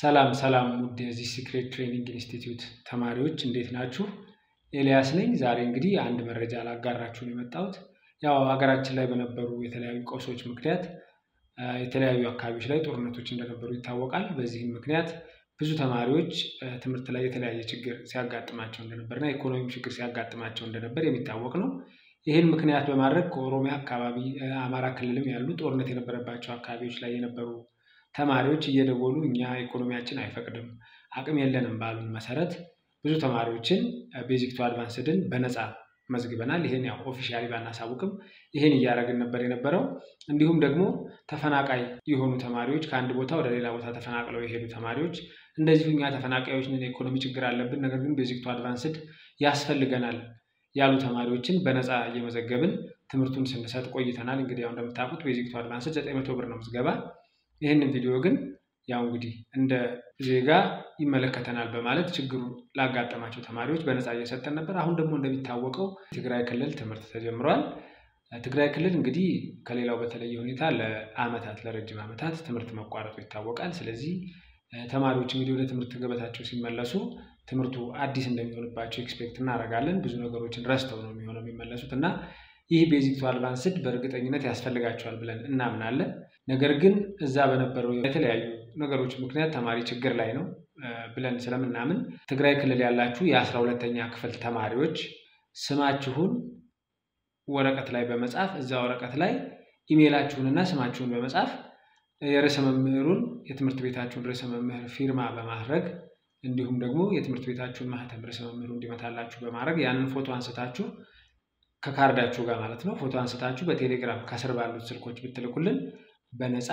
ሰላም ውድ የዚህ ሲክሬት ትሬኒንግ ኢንስቲትዩት ተማሪዎች እንዴት ናችሁ? ኤልያስ ነኝ። ዛሬ እንግዲህ አንድ መረጃ ላጋራችሁ ነው የመጣሁት። ያው ሀገራችን ላይ በነበሩ የተለያዩ ቀውሶች ምክንያት የተለያዩ አካባቢዎች ላይ ጦርነቶች እንደነበሩ ይታወቃል። በዚህም ምክንያት ብዙ ተማሪዎች ትምህርት ላይ የተለያየ ችግር ሲያጋጥማቸው እንደነበርና ኢኮኖሚ ችግር ሲያጋጥማቸው እንደነበር የሚታወቅ ነው። ይህን ምክንያት በማድረግ ከኦሮሚያ አካባቢ አማራ ክልልም ያሉ ጦርነት የነበረባቸው አካባቢዎች ላይ የነበሩ ተማሪዎች እየደወሉ እኛ ኢኮኖሚያችን አይፈቅድም አቅም የለንም ባሉን መሰረት ብዙ ተማሪዎችን ቤዚክ ቱ አድቫንስድን በነፃ መዝግበናል። ይሄን ያው ኦፊሻሊ ባናሳውቅም ይሄን እያደረግን ነበር የነበረው። እንዲሁም ደግሞ ተፈናቃይ የሆኑ ተማሪዎች ከአንድ ቦታ ወደ ሌላ ቦታ ተፈናቅለው የሄዱ ተማሪዎች እንደዚሁ እኛ ተፈናቃዮች ነን፣ ኢኮኖሚ ችግር አለብን፣ ነገር ግን ቤዚክ ቱ አድቫንስድ ያስፈልገናል ያሉ ተማሪዎችን በነፃ እየመዘገብን ትምህርቱን ስንሰጥ ቆይተናል። እንግዲህ ያው እንደምታውቁት ቤዚክ ቱ አድቫንስድ 900 ብር ነው ምዝገባ። ይሄንን ቪዲዮ ግን ያው እንግዲህ እንደ ዜጋ ይመለከተናል በማለት ችግሩ ላጋጠማቸው ተማሪዎች በነፃ እየሰጠን ነበር። አሁን ደግሞ እንደሚታወቀው ትግራይ ክልል ትምህርት ተጀምሯል። ትግራይ ክልል እንግዲህ ከሌላው በተለየ ሁኔታ ለረጅም ዓመታት ትምህርት መቋረጡ ይታወቃል። ስለዚህ ተማሪዎች እንግዲህ ወደ ትምህርት ገበታቸው ሲመለሱ ትምህርቱ አዲስ እንደሚሆንባቸው ኤክስፔክት እናደርጋለን። ብዙ ነገሮችን ረስተው ነው የሚመለሱት እና ይህ ቤዚክ ቱ አድቫንስድ በእርግጠኝነት ያስፈልጋቸዋል ብለን እናምናለን። ነገር ግን እዛ በነበረው የተለያዩ ነገሮች ምክንያት ተማሪ ችግር ላይ ነው ብለን ስለምናምን ትግራይ ክልል ያላችሁ የ12ኛ ክፍል ተማሪዎች ስማችሁን ወረቀት ላይ በመጻፍ እዛ ወረቀት ላይ ኢሜይላችሁንና ስማችሁን በመጻፍ የርዕሰ መምህሩን የትምህርት ቤታችሁን ርዕሰ መምህር ፊርማ በማድረግ እንዲሁም ደግሞ የትምህርት ቤታችሁን ማህተም ርዕሰ መምህሩ እንዲመታላችሁ በማድረግ ያንን ፎቶ አንስታችሁ ከካርዳችሁ ጋር ማለት ነው ፎቶ አንስታችሁ በቴሌግራም ከስር ባሉት ስልኮች ብትልኩልን በነፃ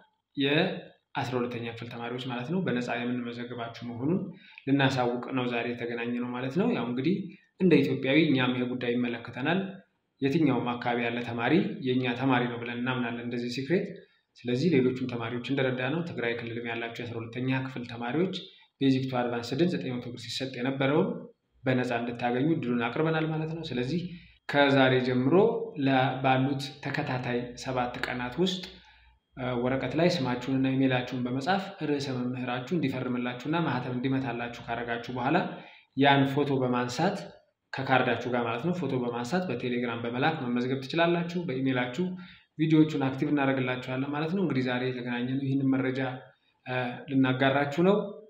የ12ኛ ክፍል ተማሪዎች ማለት ነው በነፃ የምንመዘግባችሁ መሆኑን ልናሳውቅ ነው ዛሬ የተገናኘነው ማለት ነው። ያው እንግዲህ እንደ ኢትዮጵያዊ እኛም ይሄ ጉዳይ ይመለከተናል። የትኛውም አካባቢ ያለ ተማሪ የኛ ተማሪ ነው ብለን እናምናለን እንደዚህ ሲክሬት። ስለዚህ ሌሎችም ተማሪዎች እንደረዳ ነው ትግራይ ክልልም ያላችሁ የ12ኛ ክፍል ተማሪዎች ቤዚክ ቱ አድቫንስድን 900 ብር ሲሰጥ የነበረውን በነፃ እንድታገኙ እድሉን አቅርበናል ማለት ነው። ስለዚህ ከዛሬ ጀምሮ ባሉት ተከታታይ 7 ቀናት ውስጥ ወረቀት ላይ ስማችሁንና ኢሜይላችሁን በመጻፍ ርዕሰ መምህራችሁ እንዲፈርምላችሁና ማህተም እንዲመታላችሁ ካረጋችሁ በኋላ ያን ፎቶ በማንሳት ከካርዳችሁ ጋር ማለት ነው ፎቶ በማንሳት በቴሌግራም በመላክ መመዝገብ ትችላላችሁ። በኢሜይላችሁ ቪዲዮዎቹን አክቲቭ እናደርግላችኋለን ማለት ነው። እንግዲህ ዛሬ የተገናኘነው ይህንን መረጃ ልናጋራችሁ ነው።